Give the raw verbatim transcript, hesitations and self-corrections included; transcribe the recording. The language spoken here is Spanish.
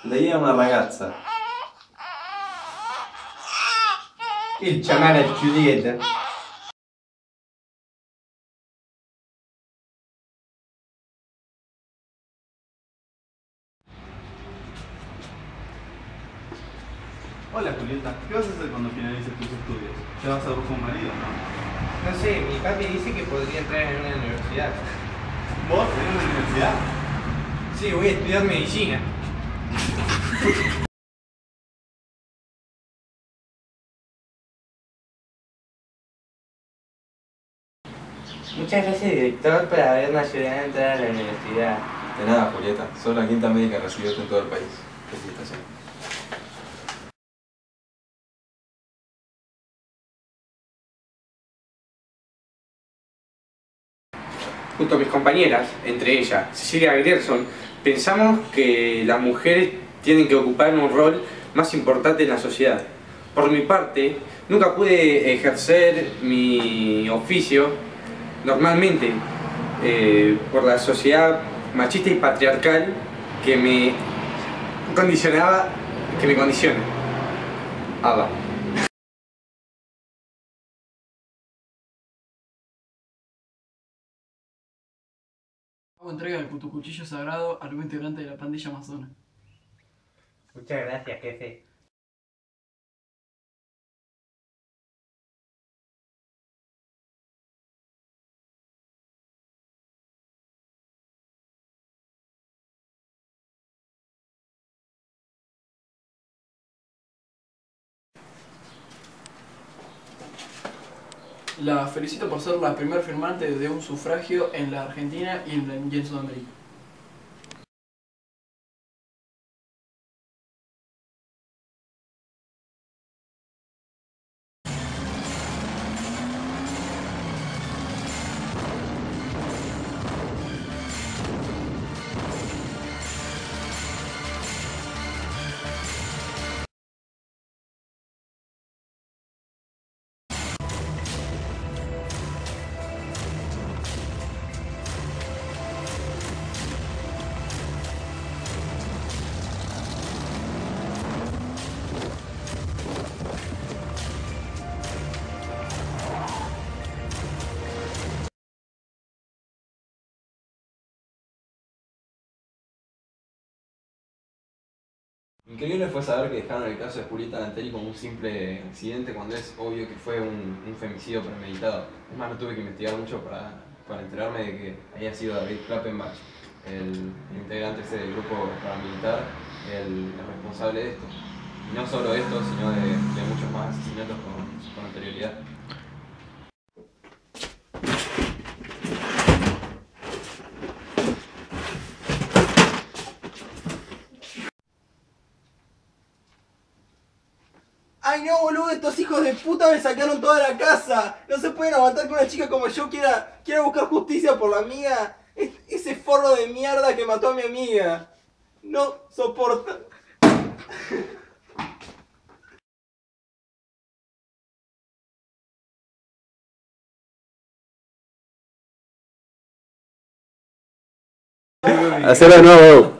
Lei è una ragazza. Il chamare Juliet. Hola Julieta, ¿qué vas a hacer cuando finalices tus estudios? ¿Ya vas a buscar un marido, no? No sé, mi papi dice que podría entrar en una universidad. ¿Vos? ¿En una universidad? Sí, voy a estudiar medicina. Muchas gracias, director, por haberme ayudado a entrar a la universidad. De nada, Julieta. Sos la quinta médica recibida en todo el país. Felicitaciones. Junto a mis compañeras, entre ellas Cecilia Grierson, pensamos que las mujeres tienen que ocupar un rol más importante en la sociedad. Por mi parte, nunca pude ejercer mi oficio normalmente eh, por la sociedad machista y patriarcal que me condicionaba, que me condiciona. Ada. Hago entrega de tu cuchillo sagrado a algún integrante de la pandilla amazona. Muchas gracias, jefe. La felicito por ser la primer firmante de un sufragio en la Argentina y en, y en Sudamérica. Increíble fue saber que dejaron el caso de Julieta Lanteri como un simple accidente cuando es obvio que fue un, un femicidio premeditado. Es más, no tuve que investigar mucho para, para enterarme de que había sido David Klappenbach, el, el integrante ese del grupo paramilitar, el, el responsable de esto. Y no solo esto, sino de, de muchos más asesinatos con, con anterioridad. ¡Ay no, boludo! Estos hijos de puta me sacaron toda la casa. No se pueden aguantar que una chica como yo quiera, quiera buscar justicia por la amiga. Es, ese forro de mierda que mató a mi amiga. No soporta. Hacerlo de nuevo.